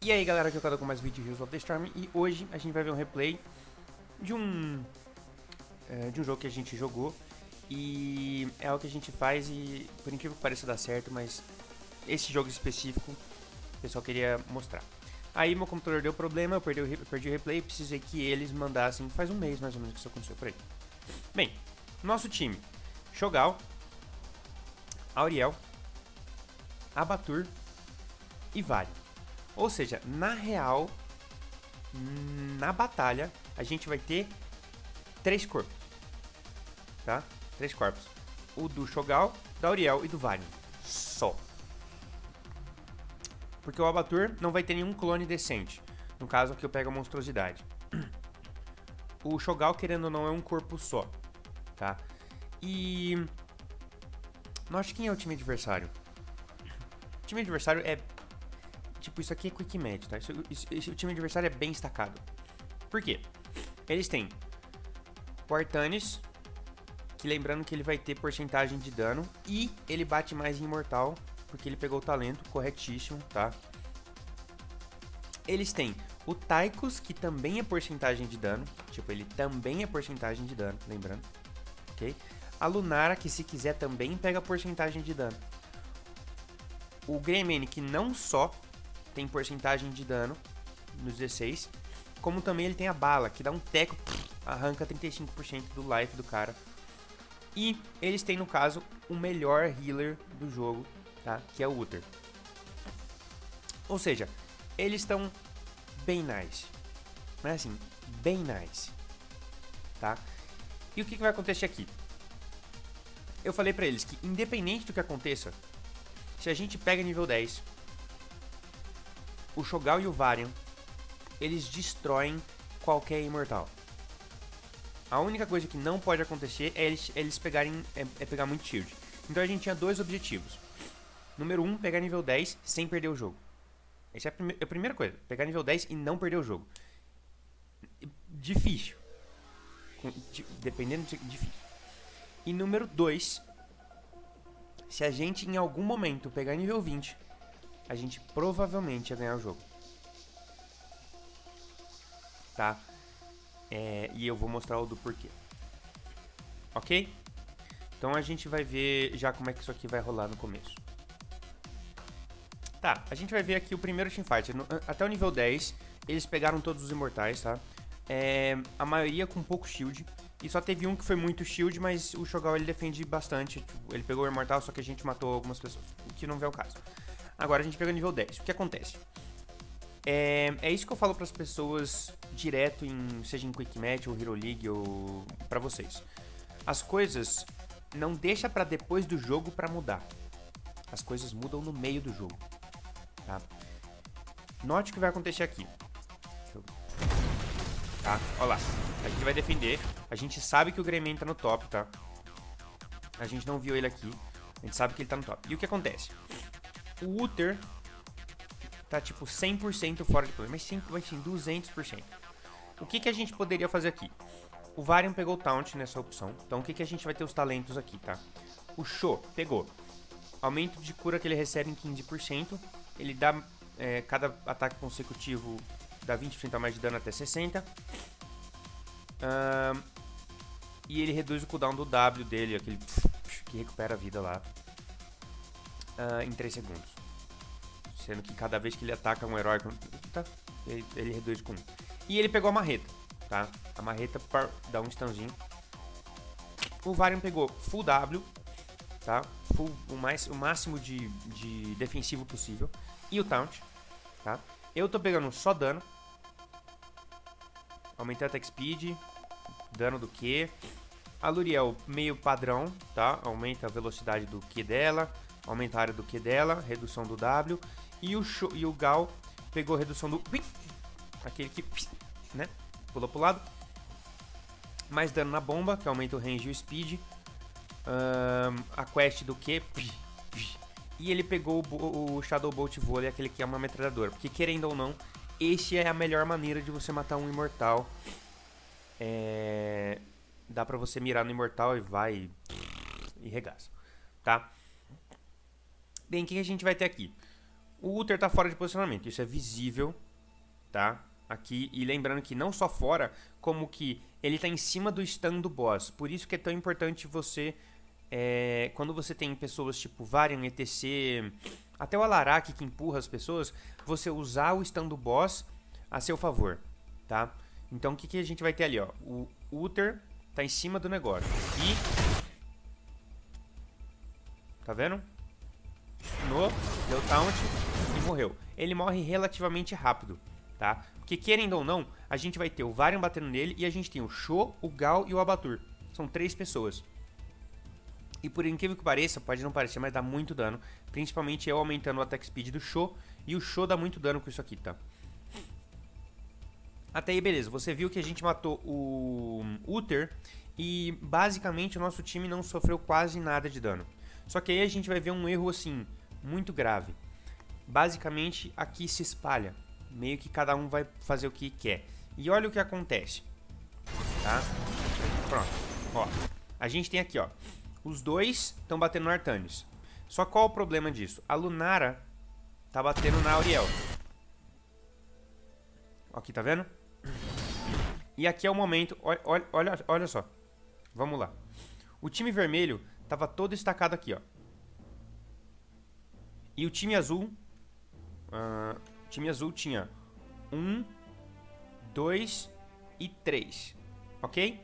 E aí galera, aqui é o Cadu com mais vídeo de Heroes of the Storm. E hoje a gente vai ver um replay de um jogo que a gente jogou. E é o que a gente faz e por incrível que pareça dá certo, mas esse jogo específico o pessoal queria mostrar. Aí meu computador deu problema, eu perdi o replay e precisei que eles mandassem, faz um mês mais ou menos que isso aconteceu por aí. Bem, nosso time: Shogal, Auriel, Abatur e Varian. Ou seja, na real, na batalha, a gente vai ter 3 corpos, tá? 3 corpos. O do Shogal, da Auriel e do Varian. Só. Porque o Abatur não vai ter nenhum clone decente. No caso, aqui eu pego a monstruosidade. O Shogal, querendo ou não, é um corpo só, tá? E... note quem é o time adversário. O time adversário é... tipo, isso aqui é quick match, tá? O time adversário é bem destacado. Por quê? Eles têm o Artanis, que lembrando que ele vai ter porcentagem de dano. E ele bate mais em imortal, porque ele pegou o talento, corretíssimo, tá? Eles têm o Tychus, que também é porcentagem de dano. Tipo, ele também é porcentagem de dano, lembrando. Ok? A Lunara, que se quiser também pega porcentagem de dano. O Greymane, que não só tem porcentagem de dano nos 16, como também ele tem a bala, que dá um teco, arranca 35% do life do cara. E eles têm, no caso, o melhor healer do jogo, tá? Que é o Uther. Ou seja, eles estão bem nice. Mas assim, bem nice, tá? E o que vai acontecer aqui? Eu falei pra eles que, independente do que aconteça, se a gente pega nível 10, o Shogal e o Varian, eles destroem qualquer imortal. A única coisa que não pode acontecer é eles pegarem pegar muito shield. Então a gente tinha dois objetivos. Número 1, pegar nível 10 sem perder o jogo. Essa é a primeira coisa, pegar nível 10 e não perder o jogo. Difícil. Dependendo, difícil. E número 2, se a gente em algum momento pegar nível 20, a gente provavelmente ia ganhar o jogo. Tá? E eu vou mostrar o do porquê. Ok? Então a gente vai ver já como é que isso aqui vai rolar no começo. Tá, a gente vai ver aqui o primeiro teamfight. Até o nível 10, eles pegaram todos os imortais, tá? A maioria com pouco shield. E só teve um que foi muito shield, mas o Shogal ele defende bastante. Tipo, ele pegou o imortal, só que a gente matou algumas pessoas. O que não é o caso. Agora a gente pega o nível 10. O que acontece? É isso que eu falo para as pessoas direto, seja em Quick Match ou Hero League ou para vocês. As coisas não deixa para depois do jogo para mudar. As coisas mudam no meio do jogo, tá? Note o que vai acontecer aqui. Tá? Olha lá. A gente vai defender. A gente sabe que o Greymane tá no top, tá? A gente não viu ele aqui. A gente sabe que ele tá no top. E o que acontece? O Uther tá tipo 100% fora de play, mas sim 200%. O que a gente poderia fazer aqui? O Varian pegou o Taunt nessa opção, então o que a gente vai ter os talentos aqui, tá? O Sho pegou aumento de cura que ele recebe em 15%, ele dá, cada ataque consecutivo dá 20% a mais de dano até 60%, e ele reduz o cooldown do W dele, aquele que recupera a vida lá, em 3 segundos. Sendo que cada vez que ele ataca um herói, tá, ele reduz com 1. E ele pegou a marreta, tá? A marreta dá um stunzinho. O Varian pegou full W, tá? O máximo de defensivo possível. E o Taunt, tá? Eu tô pegando só dano. Aumentei a attack speed, dano do Q. A Luriel meio padrão, tá? Aumenta a velocidade do Q dela, aumenta a área do Q dela, redução do W. E o Gal pegou a redução do... aquele que, né, pulou pro lado. Mais dano na bomba, que aumenta o range e o speed. A quest do Q. E ele pegou o Shadow Bolt Volley, aquele que é uma metralhadora. Porque querendo ou não, esse é a melhor maneira de você matar um imortal. Dá pra você mirar no imortal e vai e regaça, tá? Bem, o que a gente vai ter aqui? O Uther tá fora de posicionamento, isso é visível, tá? Aqui, e lembrando que não só fora, como que ele tá em cima do stun do boss. Por isso que é tão importante você, quando você tem pessoas tipo Varian, ETC, até o Alarak que empurra as pessoas, você usar o stun do boss a seu favor, tá? Então o que, que a gente vai ter ali, ó? O Uther tá em cima do negócio. E... tá vendo? Stunou, deu taunt e morreu. Ele morre relativamente rápido, tá? Porque querendo ou não, a gente vai ter o Varian batendo nele e a gente tem o Sho, o Gal e o Abatur. São 3 pessoas. E por incrível que pareça, pode não parecer, mas dá muito dano. Principalmente eu aumentando o attack speed do Sho. E o Sho dá muito dano com isso aqui, tá? Até aí, beleza. Você viu que a gente matou o Uther. E basicamente o nosso time não sofreu quase nada de dano. Só que aí a gente vai ver um erro assim, muito grave. Basicamente aqui se espalha. Meio que cada um vai fazer o que quer. E olha o que acontece. Tá? Pronto. Ó, a gente tem aqui, ó. Os dois estão batendo no Artanis. Só qual o problema disso? A Lunara tá batendo na Auriel. Aqui, tá vendo? E aqui é o momento... Olha só. Vamos lá. O time vermelho tava todo estacado aqui, ó. E o time azul... o time azul tinha 1, 2 e 3. Ok?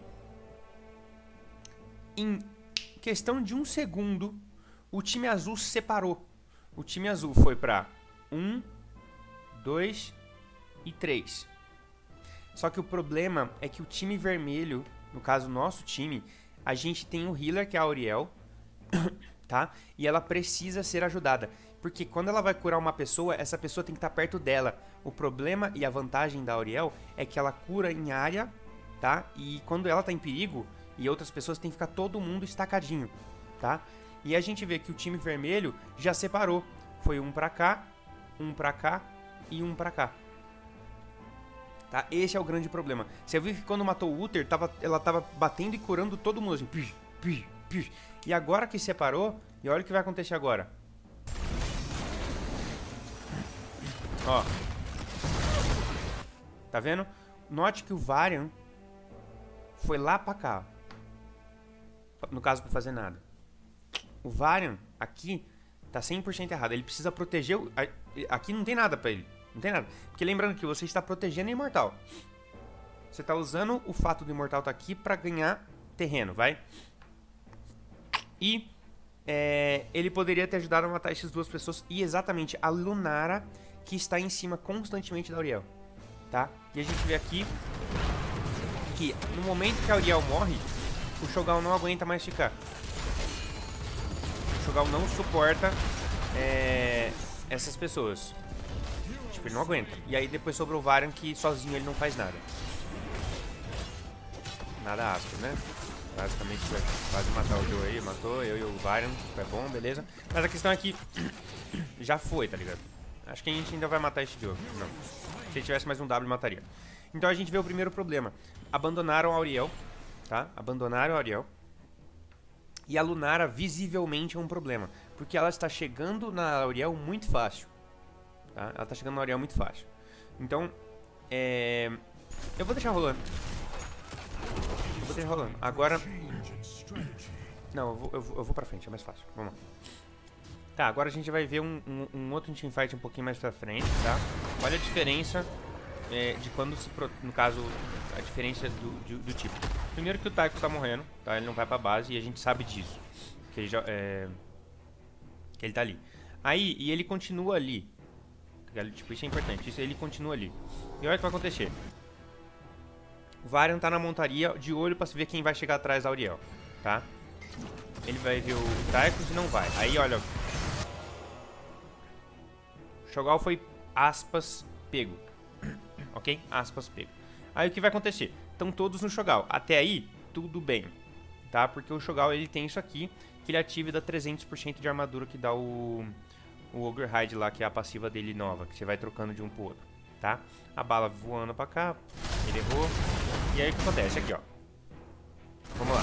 Em questão de um segundo, o time azul se separou. O time azul foi pra 1, 2 e 3. Só que o problema é que o time vermelho, no caso o nosso time, a gente tem o healer, que é a Auriel, tá? E ela precisa ser ajudada. Porque quando ela vai curar uma pessoa, essa pessoa tem que estar perto dela. O problema e a vantagem da Auriel é que ela cura em área, tá? E quando ela tá em perigo e outras pessoas, tem que ficar todo mundo estacadinho, tá? E a gente vê que o time vermelho já separou. Foi um pra cá e um pra cá. Tá? Esse é o grande problema. Você viu que quando matou o Uther, ela tava batendo e curando todo mundo assim. E agora que separou, e olha o que vai acontecer agora. Ó. Tá vendo? Note que o Varian foi lá pra cá. No caso, pra fazer nada. O Varian aqui tá 100% errado. Ele precisa proteger... Aqui não tem nada pra ele. Não tem nada. Porque lembrando que você está protegendo o Imortal. Você está usando o fato do Imortal estar aqui para ganhar terreno, vai? E ele poderia ter ajudado a matar essas duas pessoas. E exatamente a Lunara, que está em cima constantemente da Auriel. Tá? E a gente vê aqui que no momento que a Auriel morre, o Shogal não aguenta mais ficar. O Shogal não suporta essas pessoas. Tipo, ele não aguenta. E aí depois sobrou o Varian, que sozinho ele não faz nada. Nada áspero, né? Basicamente vai quase matar o Joe aí. Matou eu e o Varian. Foi bom, beleza. Mas a questão é que já foi, tá ligado? Acho que a gente ainda vai matar esse Joe. Não. Se ele tivesse mais um W, mataria. Então a gente vê o primeiro problema. Abandonaram a Auriel, tá? Abandonaram a Auriel. E a Lunara visivelmente é um problema. Porque ela está chegando na Auriel muito fácil. Tá? Ela tá chegando na Auriel muito fácil. Então, eu vou deixar rolando. Eu vou deixar rolando. Agora... Não, eu vou pra frente, é mais fácil. Vamos lá. Tá, agora a gente vai ver um outro teamfight um pouquinho mais pra frente, tá? Olha a diferença de quando se... No caso, a diferença do tipo. Primeiro que o Tychus tá morrendo, tá? Ele não vai pra base e a gente sabe disso. Que ele já... que ele tá ali. Aí, e ele continua ali. Tipo, isso é importante. Isso, ele continua ali. E olha o que vai acontecer. O Varian tá na montaria de olho pra ver quem vai chegar atrás da Auriel, tá? Ele vai ver o Tychus e não vai. Aí, olha. O Shogal foi, aspas, pego. Ok? Aspas, pego. Aí o que vai acontecer? Estão todos no Shogal. Até aí, tudo bem. Tá? Porque o Shogal, ele tem isso aqui, que ele ativa e dá 300% de armadura que dá o Ogre Hide lá, que é a passiva dele nova, que você vai trocando de um pro outro, tá? A bala voando pra cá, ele errou. E aí o que acontece? Aqui, ó. Vamos lá.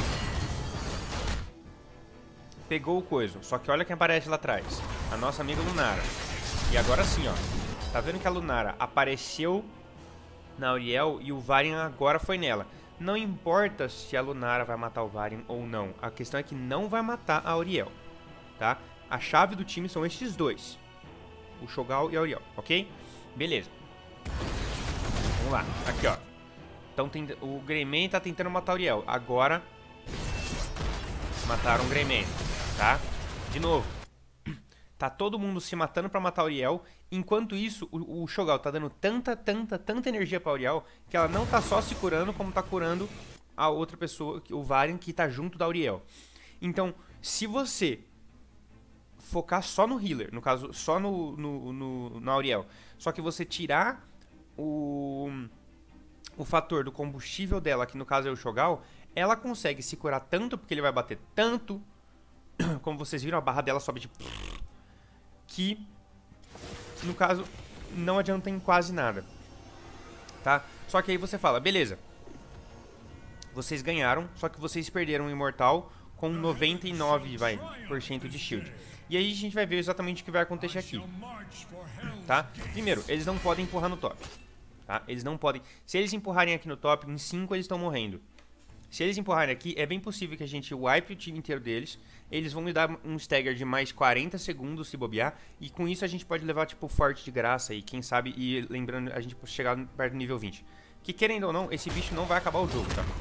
Pegou o coiso, só que olha quem aparece lá atrás. A nossa amiga Lunara. E agora sim, ó. Tá vendo que a Lunara apareceu na Auriel e o Varian agora foi nela. Não importa se a Lunara vai matar o Varian ou não. A questão é que não vai matar a Auriel, tá? A chave do time são esses dois. O Shogal e a Auriel, ok? Beleza. Vamos lá. Aqui, ó. Então, o Greymane tá tentando matar a Auriel. Agora, mataram o Greymane, tá? De novo. Tá todo mundo se matando pra matar a Auriel. Enquanto isso, o Shogal tá dando tanta energia pra Auriel que ela não tá só se curando, como tá curando a outra pessoa, o Varian, que tá junto da Auriel. Então, se você focar só no healer, no caso, só na Auriel, só que você tirar o fator do combustível dela, que no caso é o Shogal, ela consegue se curar tanto, porque ele vai bater tanto, como vocês viram, a barra dela sobe de... que, no caso, não adianta em quase nada, tá? Só que aí você fala, beleza, vocês ganharam, só que vocês perderam o Imortal com 99% de shield. E aí a gente vai ver exatamente o que vai acontecer aqui, tá? Primeiro, eles não podem empurrar no top, tá? Eles não podem... Se eles empurrarem aqui no top, em 5 eles estão morrendo. Se eles empurrarem aqui, é bem possível que a gente wipe o time inteiro deles. Eles vão me dar um stagger de mais 40 segundos se bobear. E com isso a gente pode levar, tipo, forte de graça. E quem sabe, e lembrando, a gente pode chegar perto do nível 20. Que querendo ou não, esse bicho não vai acabar o jogo, tá?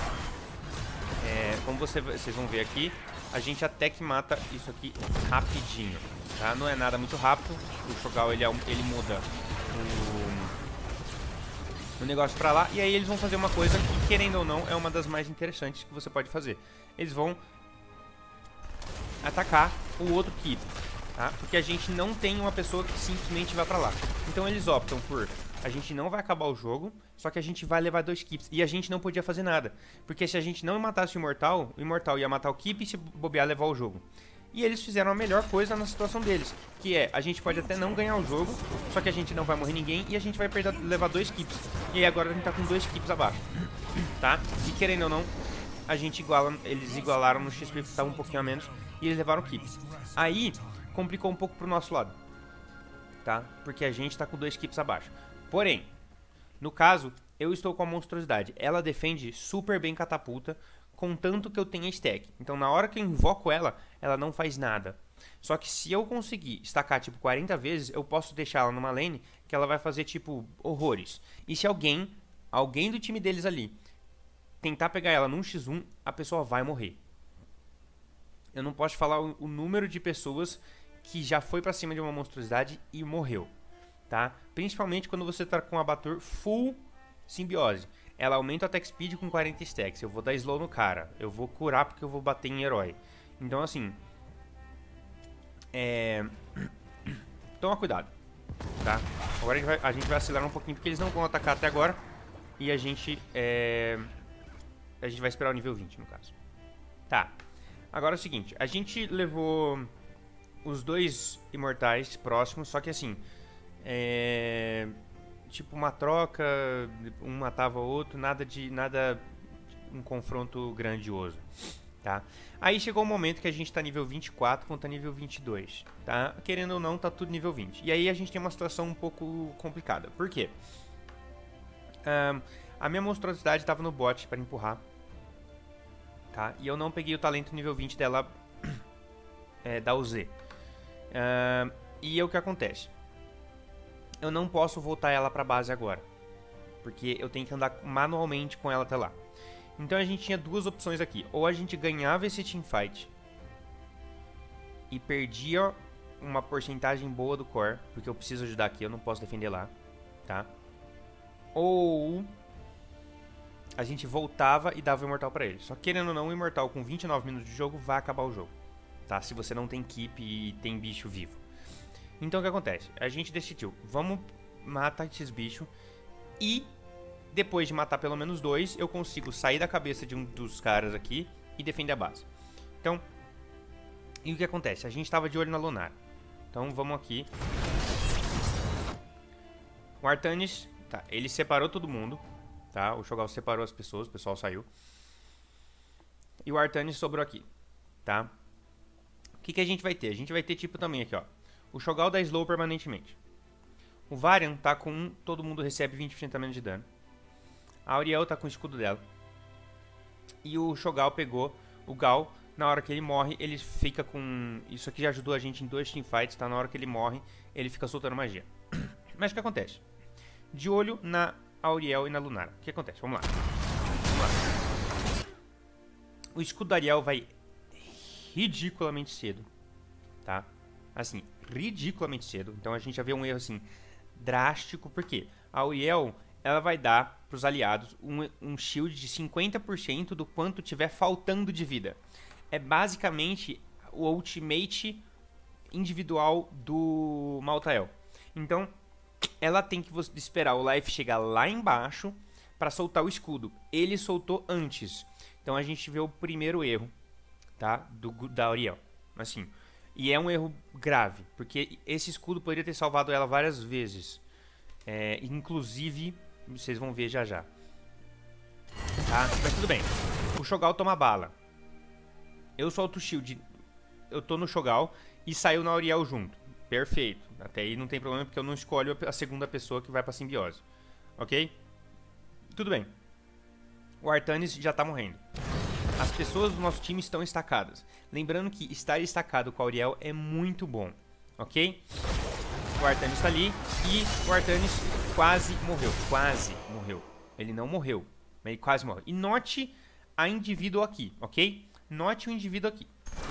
Como vocês vão ver aqui, a gente até que mata isso aqui rapidinho, tá? Não é nada muito rápido. O Shogal, ele muda o negócio pra lá. E aí eles vão fazer uma coisa que, querendo ou não, é uma das mais interessantes que você pode fazer. Eles vão atacar o outro keep, tá? Porque a gente não tem uma pessoa que simplesmente vai pra lá. Então eles optam por... A gente não vai acabar o jogo, só que a gente vai levar 2 keeps. E a gente não podia fazer nada. Porque se a gente não matasse o Imortal ia matar o keep e se bobear levar o jogo. E eles fizeram a melhor coisa na situação deles, que é, a gente pode até não ganhar o jogo, só que a gente não vai morrer ninguém e a gente vai levar 2 keeps. E aí agora a gente tá com 2 keeps abaixo, tá? E querendo ou não, a gente eles igualaram no XP, que tava um pouquinho a menos, e eles levaram keeps. Aí, complicou um pouco pro nosso lado, tá? Porque a gente tá com 2 keeps abaixo. Porém, no caso, eu estou com a monstruosidade. Ela defende super bem catapulta, contanto que eu tenha stack. Então, na hora que eu invoco ela, ela não faz nada. Só que se eu conseguir estacar, tipo, 40 vezes, eu posso deixar ela numa lane que ela vai fazer, tipo, horrores. E se alguém do time deles ali, tentar pegar ela num x1, a pessoa vai morrer. Eu não posso falar o número de pessoas que já foi pra cima de uma monstruosidade e morreu, tá? Principalmente quando você tá com um abator full simbiose. Ela aumenta o attack speed com 40 stacks. Eu vou dar slow no cara. Eu vou curar porque eu vou bater em herói. Então, assim... Toma cuidado, tá? Agora a gente vai acelerar um pouquinho porque eles não vão atacar até agora. E a gente vai esperar o nível 20, no caso. Tá. Agora é o seguinte. A gente levou os 2 imortais próximos. Só que assim... tipo uma troca, um matava o outro, nada um confronto grandioso, tá? Aí chegou o momento que a gente tá nível 24 contra nível 22, tá? Querendo ou não, tá tudo nível 20. E aí a gente tem uma situação um pouco complicada. Por quê? A minha monstruosidade tava no bot para empurrar, tá? E eu não peguei o talento nível 20 dela, da UZ. E o que acontece? Eu não posso voltar ela pra base agora, porque eu tenho que andar manualmente com ela até lá. Então a gente tinha 2 opções aqui. Ou a gente ganhava esse teamfight e perdia uma porcentagem boa do core, porque eu preciso ajudar aqui, eu não posso defender lá, tá? Ou a gente voltava e dava o Imortal pra ele. Só que querendo ou não, o Imortal com 29 minutos de jogo vai acabar o jogo, tá? Se você não tem keep e tem bicho vivo. Então o que acontece? A gente decidiu, vamos matar esses bichos e depois de matar pelo menos 2, eu consigo sair da cabeça de um dos caras aqui e defender a base. Então, e o que acontece? A gente estava de olho na Lunara. Então vamos aqui. O Artanis, tá, ele separou todo mundo, tá? O Shogal separou as pessoas, o pessoal saiu. E o Artanis sobrou aqui, tá? O que a gente vai ter? A gente vai ter tipo também aqui, ó. O Shogal dá slow permanentemente. O Varian tá com 1, todo mundo recebe 20% a menos de dano. A Auriel tá com o escudo dela. E o Shogal pegou o Gal. Na hora que ele morre, ele fica com... Isso aqui já ajudou a gente em 2 teamfights, tá? Na hora que ele morre, ele fica soltando magia. Mas o que acontece? De olho na Auriel e na Lunara. O que acontece? Vamos lá. O escudo da Ariel vai ridiculamente cedo, tá? Assim, ridiculamente cedo. Então a gente já vê um erro assim drástico, porque a Auriel, ela vai dar pros aliados um shield de 50% do quanto tiver faltando de vida. É basicamente o ultimate individual do Maltael. Então, ela tem que esperar o life chegar lá embaixo para soltar o escudo. Ele soltou antes. Então a gente vê o primeiro erro, tá? Da Auriel. Assim. E é um erro grave, porque esse escudo poderia ter salvado ela várias vezes. Inclusive, vocês vão ver já já. Tá? Mas tudo bem. O Shogal toma bala. Eu solto o shield. Eu tô no Shogal e saiu na Auriel junto. Perfeito. Até aí não tem problema, porque eu não escolho a segunda pessoa que vai pra simbiose. Ok? Tudo bem. O Artanis já tá morrendo. As pessoas do nosso time estão estacadas. Lembrando que estar estacado com a Auriel é muito bom. Ok? O Artanis tá ali e o Artanis quase morreu. Quase morreu. Ele não morreu, mas ele quase morreu. E note a indivíduo aqui, ok? Note o indivíduo aqui.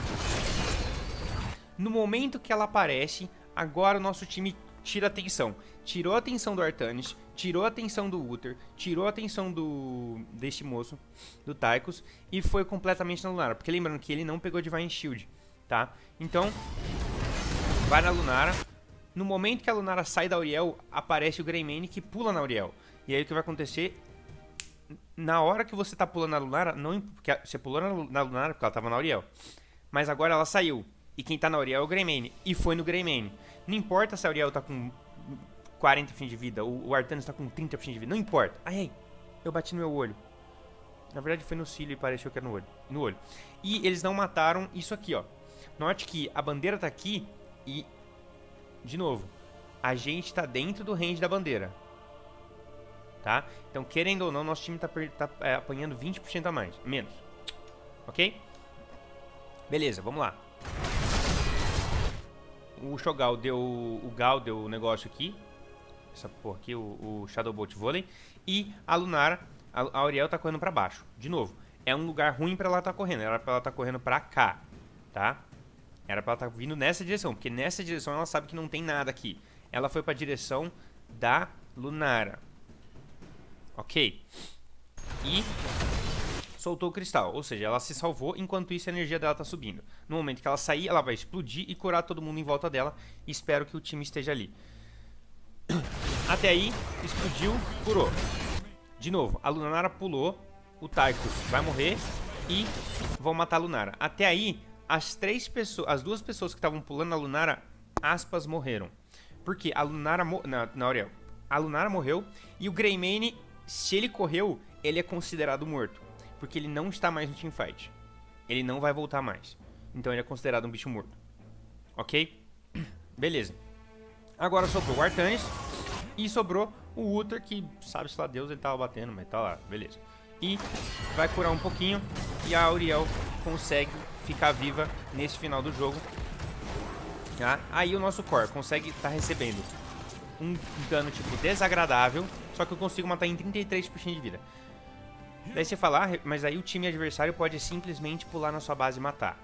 No momento que ela aparece, agora o nosso time tira a atenção. Tirou a atenção do Artanis, tirou a atenção do Uther, tirou a atenção deste moço, do Tychus, e foi completamente na Lunara. Porque lembrando que ele não pegou Divine Shield, tá? Então, vai na Lunara. No momento que a Lunara sai da Auriel, aparece o Greymane que pula na Auriel. E aí o que vai acontecer? Na hora que você tá pulando na Lunara, não, porque você pulou na Lunara porque ela tava na Auriel. Mas agora ela saiu. E quem tá na Auriel é o Greymane. E foi no Greymane. Não importa se a Auriel tá com 40% de vida, o Artanis tá com 30% de vida. Não importa. Ai, eu bati no meu olho. Na verdade foi no cílio e pareceu que era no olho. E eles não mataram isso aqui, ó. Note que a bandeira tá aqui e... De novo, a gente tá dentro do range da bandeira. Tá? Então, querendo ou não, nosso time tá apanhando 20% a mais. Menos. Ok? Beleza, vamos lá. O Shogal deu... O Gal deu o negócio aqui. Essa porra aqui, o Shadow Bolt Volley. E a Lunara, a Auriel tá correndo pra baixo. De novo, é um lugar ruim pra ela tá correndo. Era pra ela tá correndo pra cá. Tá? Era pra ela tá vindo nessa direção. Porque nessa direção ela sabe que não tem nada aqui. Ela foi pra direção da Lunara. Ok. E soltou o cristal. Ou seja, ela se salvou. Enquanto isso a energia dela tá subindo. No momento que ela sair, ela vai explodir e curar todo mundo em volta dela. E espero que o time esteja ali. Até aí, explodiu, curou. De novo, a Lunara pulou. O Tychus vai morrer. E vão matar a Lunara. Até aí, as duas pessoas que estavam pulando a Lunara, aspas, morreram. Porque a Lunara... Na Auriel. A Lunara morreu. E o Greymane, se ele correu, ele é considerado morto. Porque ele não está mais no teamfight. Ele não vai voltar mais. Então ele é considerado um bicho morto. Ok? Beleza. Agora sobrou o Artanis. E sobrou o Uther, que sabe-se lá Deus, ele tava batendo, mas tá lá, beleza. E vai curar um pouquinho. E a Auriel consegue ficar viva nesse final do jogo. Tá? Aí o nosso core consegue estar recebendo um dano tipo desagradável. Só que eu consigo matar em 33% de vida. Daí você fala, mas aí o time adversário pode simplesmente pular na sua base e matar.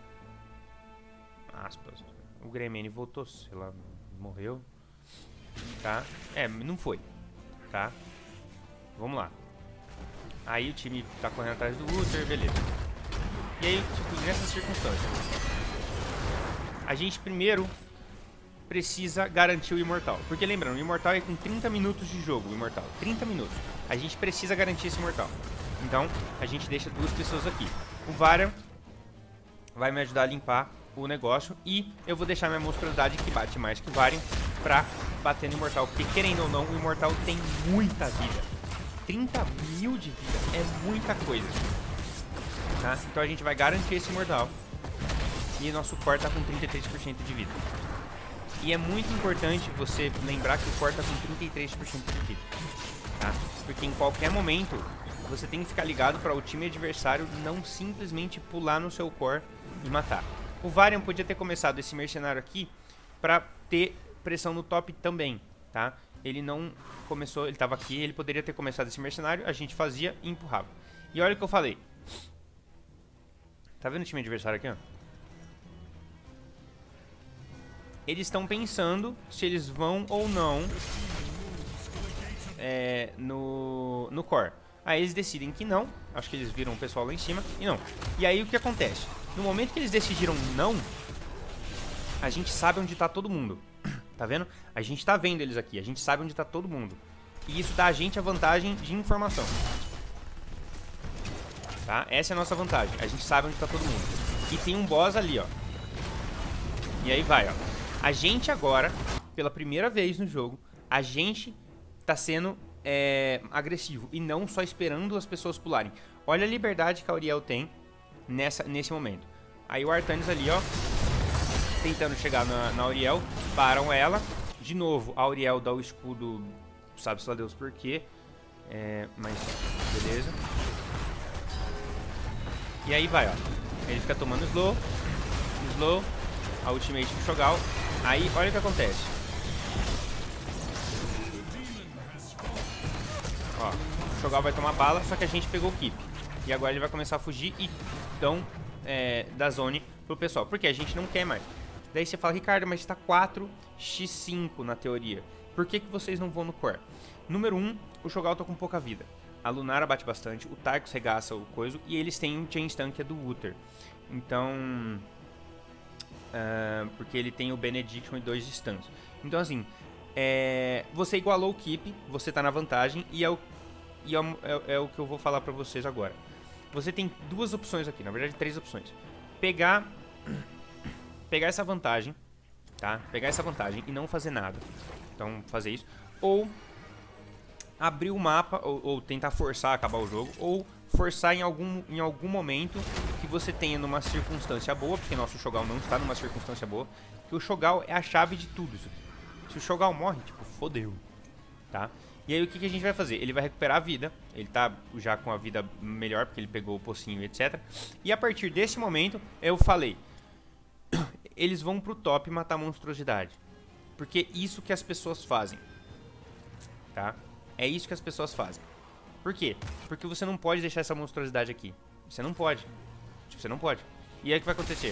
Aspas. O Greymane voltou, sei lá, morreu. Tá? Não foi. Tá? Vamos lá. Aí o time tá correndo atrás do Uther, beleza. E aí, tipo, nessas circunstâncias, a gente primeiro precisa garantir o Imortal. Porque lembrando, o Imortal é com 30 minutos de jogo, o Imortal. 30 minutos. A gente precisa garantir esse Imortal. Então, a gente deixa duas pessoas aqui. O Varian vai me ajudar a limpar o negócio. E eu vou deixar minha monstruosidade, que bate mais que o Varian, pra bater no Imortal. Porque, querendo ou não, o Imortal tem muita vida. 30 mil de vida é muita coisa. Tá? Então a gente vai garantir esse Imortal. E nosso core tá com 33% de vida. E é muito importante você lembrar que o core tá com 33% de vida, tá? Porque em qualquer momento você tem que ficar ligado para o time adversário não simplesmente pular no seu core e matar. O Varian podia ter começado esse mercenário aqui para ter pressão no top também, tá? Ele não começou, ele tava aqui, ele poderia ter começado esse mercenário, a gente fazia e empurrava. E olha o que eu falei. Tá vendo o time adversário aqui, ó? Eles estão pensando se eles vão ou não no core. Aí eles decidem que não. Acho que eles viram o pessoal lá em cima e não. E aí o que acontece? No momento que eles decidiram não, a gente sabe onde tá todo mundo. Tá vendo? A gente tá vendo eles aqui. A gente sabe onde tá todo mundo. E isso dá a gente a vantagem de informação. Tá? Essa é a nossa vantagem. A gente sabe onde tá todo mundo. E tem um boss ali, ó. E aí vai, ó. A gente agora, pela primeira vez no jogo, a gente tá sendo agressivo e não só esperando as pessoas pularem. Olha a liberdade que a Auriel tem nesse momento. Aí o Artanis ali, ó, tentando chegar na Auriel, param ela. De novo, a Auriel dá o escudo, sabe-se lá Deus por quê. Mas beleza. E aí vai, ó. Ele fica tomando slow, a ultimate do Shogal. Aí, olha o que acontece. Ó, o Shogal vai tomar bala, só que a gente pegou o keep. E agora ele vai começar a fugir e dão da zone pro pessoal. Porque a gente não quer mais. Daí você fala, Ricardo, mas tá 4x5 na teoria. Por que vocês não vão no core? Número 1, o Shogal tá com pouca vida. A Lunara bate bastante, o Tychus regaça o coiso. E eles têm um chain stun que é do Uther. Então... porque ele tem o Benediction e 2 stuns. Então assim, você igualou o keep, você tá na vantagem. E é o que eu vou falar pra vocês agora. Você tem duas opções aqui, na verdade 3 opções. Pegar essa vantagem, tá? Pegar essa vantagem e não fazer nada. Então fazer isso. Ou abrir o mapa, ou tentar forçar a acabar o jogo. Ou forçar em algum momento que você tenha numa circunstância boa, porque nosso Shogal não está numa circunstância boa, que o Shogal é a chave de tudo isso aqui. Se o Shogal morre, tipo, fodeu, tá? E aí o que a gente vai fazer? Ele vai recuperar a vida, ele tá já com a vida melhor, porque ele pegou o pocinho, etc. E a partir desse momento, eu falei, eles vão pro top matar a monstruosidade. Porque isso que as pessoas fazem, tá? É isso que as pessoas fazem. Por quê? Porque você não pode deixar essa monstruosidade aqui. Você não pode. Tipo, você não pode. E aí o que vai acontecer?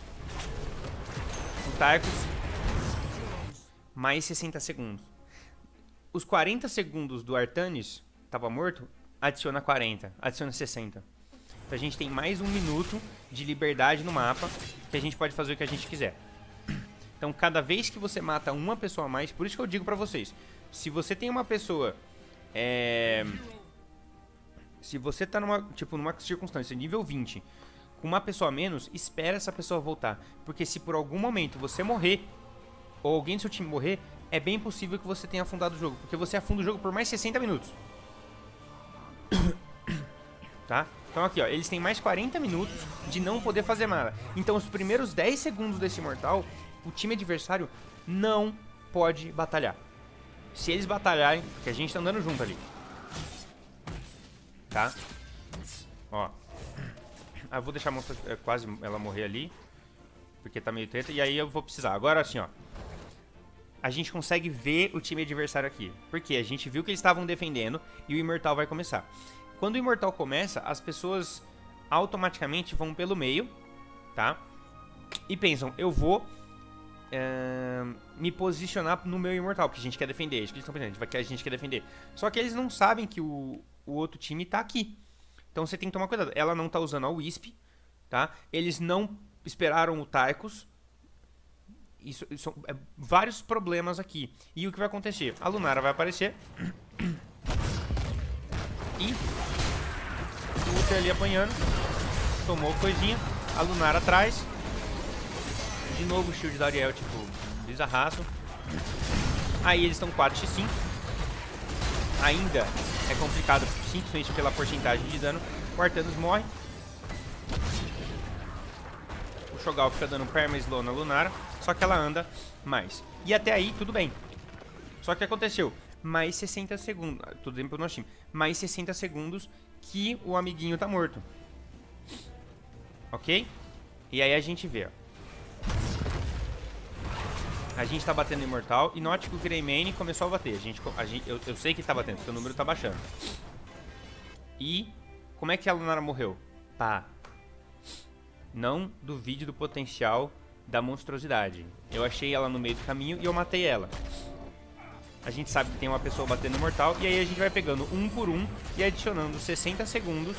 O Tychus mais 60 segundos. Os 40 segundos do Artanis tava morto, adiciona 40, adiciona 60. Então a gente tem mais 1 minuto de liberdade no mapa, que a gente pode fazer o que a gente quiser. Então cada vez que você mata uma pessoa a mais, por isso que eu digo pra vocês, se você tem uma pessoa... Se você tá numa circunstância nível 20, com uma pessoa a menos, espera essa pessoa voltar. Porque se por algum momento você morrer, ou alguém do seu time morrer, é bem possível que você tenha afundado o jogo. Porque você afunda o jogo por mais 60 minutos. Tá? Então aqui, ó, eles têm mais 40 minutos de não poder fazer nada. Então os primeiros 10 segundos desse Imortal, o time adversário não pode batalhar. Se eles batalharem, que a gente tá andando junto ali. Tá? Ó. Eu vou deixar a moça quase ela morrer ali, porque tá meio treta. E aí eu vou precisar. Agora assim, ó. A gente consegue ver o time adversário aqui. Porque a gente viu que eles estavam defendendo e o Imortal vai começar. Quando o Imortal começa, as pessoas automaticamente vão pelo meio, tá? E pensam, eu vou me posicionar no meu Imortal, porque a gente quer defender. Isso que eles estão pensando, a gente quer defender. Só que eles não sabem que o outro time tá aqui. Então você tem que tomar cuidado. Ela não tá usando a Wisp, tá? Eles não esperaram o Tychus. Isso são vários problemas aqui. E o que vai acontecer? A Lunara vai aparecer. E o Uther ali apanhando. Tomou coisinha. A Lunara atrás. De novo o shield da Auriel, tipo, bizarraço. Aí eles estão 4x5. Ainda é complicado, simplesmente pela porcentagem de dano. O Artanis morre. O Shogal fica dando perma slow na Lunara. só que ela anda mais. E até aí, tudo bem. Só que aconteceu, mais 60 segundos, tudo bem pro nosso time, mais 60 segundos que o amiguinho tá morto. Ok? E aí a gente vê, ó. A gente tá batendo no Imortal e note que o Greymane começou a bater. Eu sei que tá batendo, porque o número tá baixando. E como é que a Lunara morreu? Pá. Não duvide do potencial da monstruosidade. Eu achei ela no meio do caminho e eu matei ela. A gente sabe que tem uma pessoa batendo no Mortal. E aí a gente vai pegando um por um e adicionando 60 segundos.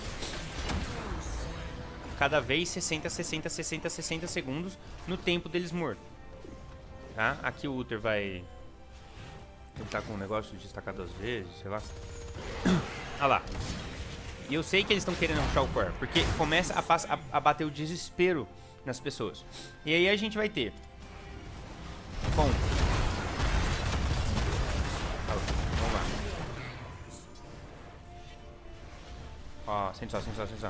Cada vez 60, 60, 60, 60 segundos no tempo deles mortos. Tá? Aqui o Uther vai... Ele tá com um negócio de destacar 2 vezes, sei lá. Olha lá. E eu sei que eles estão querendo puxar o core, porque começa a bater o desespero nas pessoas. E aí a gente vai ter... Bom. Vamos lá. Ó, sente só, sente só, sente só.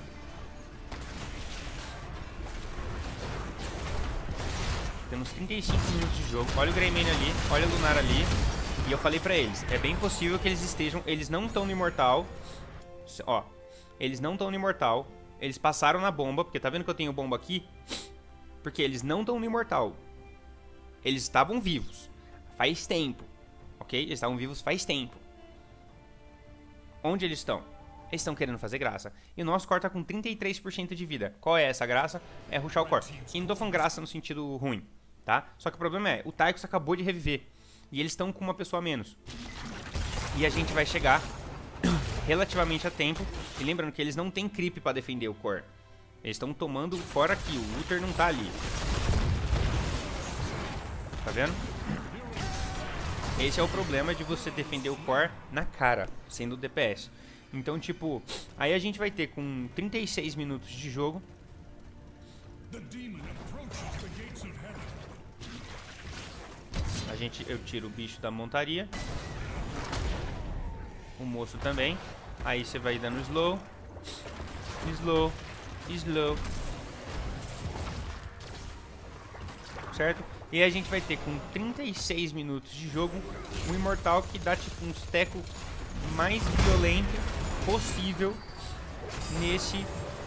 Temos 35 minutos de jogo. Olha o Greymane ali, olha a Lunara ali. E eu falei pra eles, é bem possível que eles estejam... Eles não estão no Imortal. Ó, eles não estão no Imortal. Eles passaram na bomba, porque tá vendo que eu tenho bomba aqui? Porque eles não estão no Imortal. Eles estavam vivos. Faz tempo. Ok? Eles estavam vivos faz tempo. Onde eles estão? Eles estão querendo fazer graça. E o nosso core tá com 33% de vida. Qual é essa graça? É rushar o core. E não tô falando graça no sentido ruim, tá? Só que o problema é, o Tychus acabou de reviver. E eles estão com uma pessoa a menos. E a gente vai chegar relativamente a tempo. E lembrando que eles não têm creep pra defender o core. Eles estão tomando fora aqui. O Uther não tá ali. Tá vendo? Esse é o problema de você defender o core na cara, sendo o DPS. Então, tipo, aí a gente vai ter com 36 minutos de jogo. Eu tiro o bicho da montaria. O moço também. Aí você vai dando slow. Slow. Slow. Certo? E aí a gente vai ter com 36 minutos de jogo um Imortal que dá tipo um teco mais violento possível nesse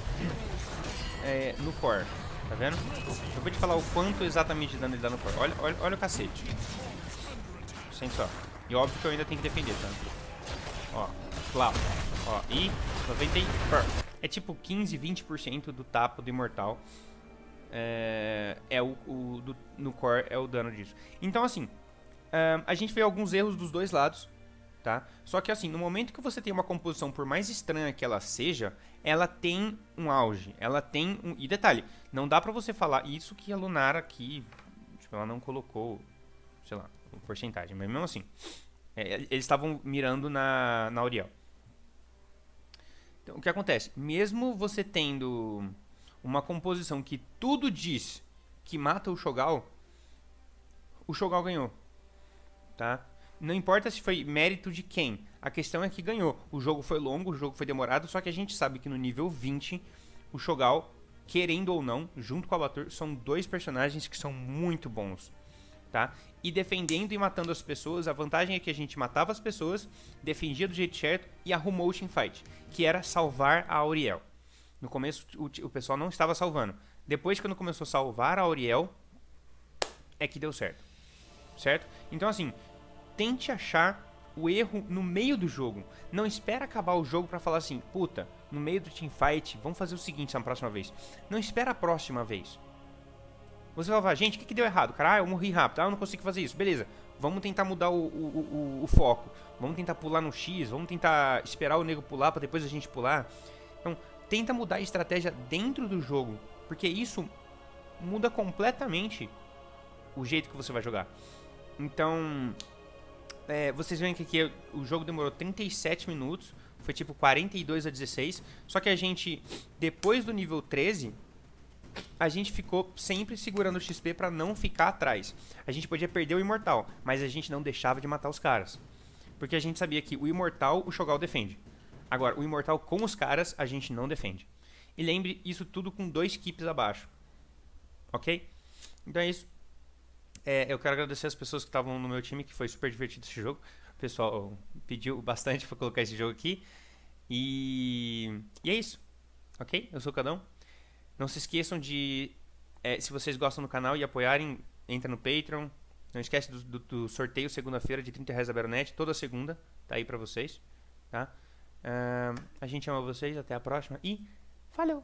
no core, tá vendo? Eu vou te falar o quanto exatamente de dano ele dá no core. Olha o cacete. Sente só. E óbvio que eu ainda tenho que defender, tá? Ó, claro. Ó, e 90 é tipo 15, 20% do tapa do Imortal. No core é o dano disso. Então assim, a gente vê alguns erros dos dois lados. Tá? Só que assim, no momento que você tem uma composição, por mais estranha que ela seja, ela tem um auge, ela tem um... E detalhe, não dá pra você falar isso que a Lunara aqui, tipo, ela não colocou, sei lá, porcentagem, mas mesmo assim, eles estavam mirando na Auriel. Então, o que acontece? Mesmo você tendo uma composição que tudo diz que mata o Shogal ganhou, tá? Não importa se foi mérito de quem, a questão é que ganhou. O jogo foi longo, o jogo foi demorado, só que a gente sabe que no nível 20, o Shogal, querendo ou não, junto com o Abatur, são dois personagens que são muito bons, tá? E defendendo e matando as pessoas, a vantagem é que a gente matava as pessoas, defendia do jeito certo e arrumou o teamfight, que era salvar a Auriel. No começo o pessoal não estava salvando. Depois, quando começou a salvar a Auriel, é que deu certo. Certo? Então assim... Tente achar o erro no meio do jogo. Não espera acabar o jogo pra falar assim, puta, no meio do teamfight, vamos fazer o seguinte na próxima vez. Não espera a próxima vez. Você vai falar, gente, o que deu errado? Cara, eu morri rápido, eu não consigo fazer isso. Beleza, vamos tentar mudar o foco. Vamos tentar pular no X, vamos tentar esperar o nego pular pra depois a gente pular. Então, tenta mudar a estratégia dentro do jogo, porque isso muda completamente o jeito que você vai jogar. Então... vocês veem que aqui o jogo demorou 37 minutos, foi tipo 42 a 16, só que a gente, depois do nível 13, a gente ficou sempre segurando o XP pra não ficar atrás. A gente podia perder o Imortal, mas a gente não deixava de matar os caras, porque a gente sabia que o Imortal, o Shogal defende. Agora, o Imortal com os caras, a gente não defende. E lembre, isso tudo com 2 keeps abaixo, ok? Então é isso. eu quero agradecer as pessoas que estavam no meu time, que foi super divertido esse jogo. O pessoal pediu bastante pra colocar esse jogo aqui. E é isso, ok? Eu sou o Cadão. Não se esqueçam de, se vocês gostam do canal e apoiarem, entra no Patreon. Não esquece do sorteio segunda-feira de R$30 da Baronet, toda segunda, tá aí pra vocês, tá? A gente ama vocês, até a próxima e valeu!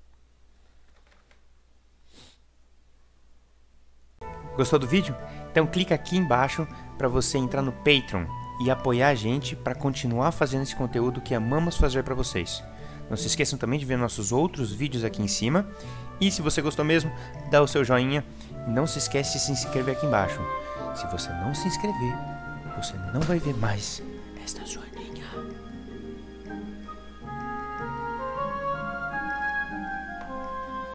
Gostou do vídeo? Então clica aqui embaixo para você entrar no Patreon e apoiar a gente para continuar fazendo esse conteúdo que amamos fazer para vocês. Não se esqueçam também de ver nossos outros vídeos aqui em cima. E se você gostou mesmo, dá o seu joinha e não se esquece de se inscrever aqui embaixo. Se você não se inscrever, você não vai ver mais esta joaninha.